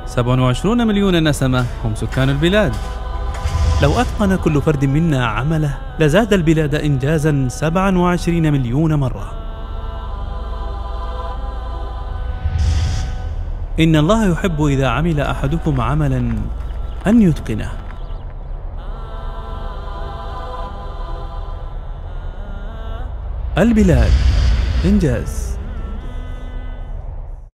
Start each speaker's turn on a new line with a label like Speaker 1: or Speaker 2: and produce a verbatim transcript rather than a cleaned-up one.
Speaker 1: سبعة وعشرون مليون نسمة هم سكان البلاد. لو أتقن كل فرد منا عمله لزاد البلاد إنجازا سبعة وعشرين مليون مرة. إن الله يحب إذا عمل أحدكم عملا أن يتقنه. البلاد إنجاز.